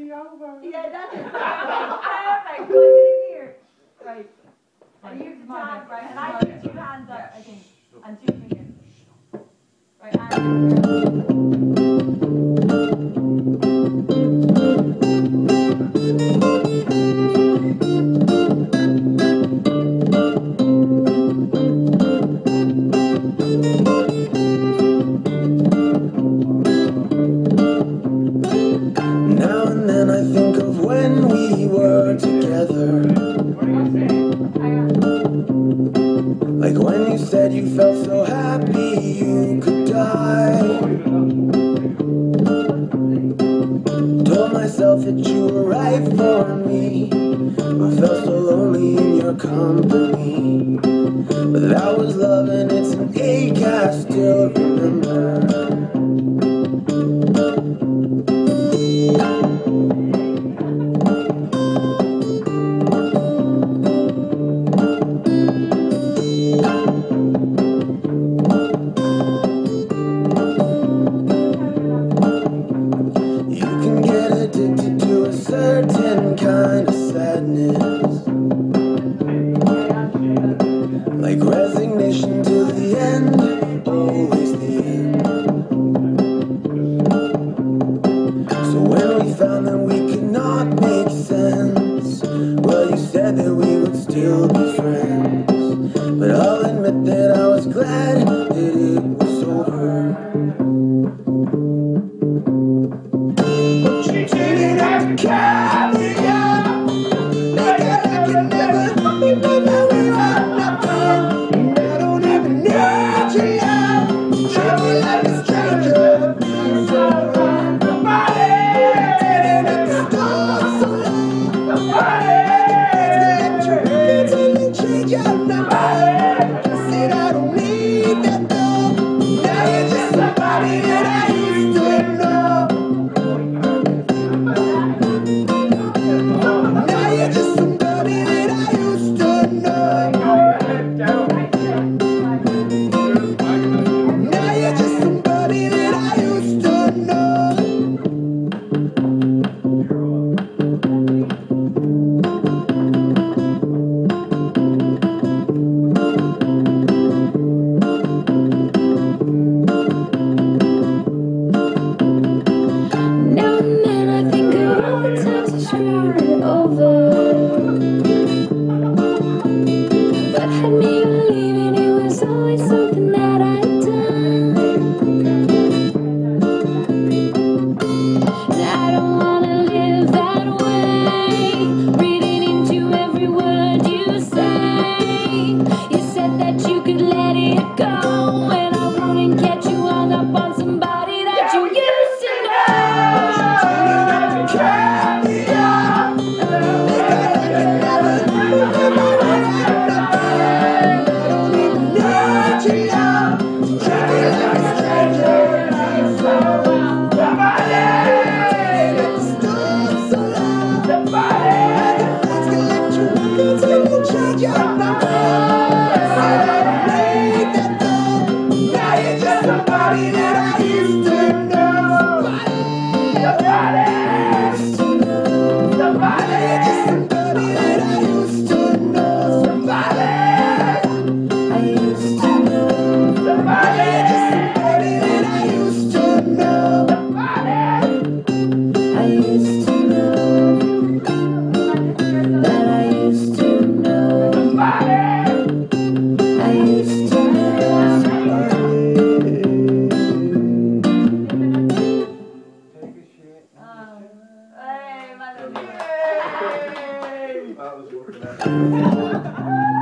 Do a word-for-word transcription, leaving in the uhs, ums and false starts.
me over. Yeah, that's it. Perfect. Good, get in here. Right. And you the top, right? And I do two hands up, I think. And two fingers. Right, and now and then I think of when we were together, like when you said you felt so happy you could die. Told myself that you were right for me, but felt so lonely in your company. But that was love and it's an ache I still remember. Addicted to a certain kind of sadness, like resignation to the end, always the end. So when we found that we could not make sense, well, you said that we would still be friends. But I'll admit that I was glad that it was over. That was working out.